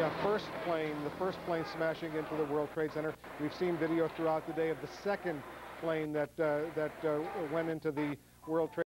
first plane smashing into the World Trade Center. We've seen video throughout the day of the second plane that went into the World Trade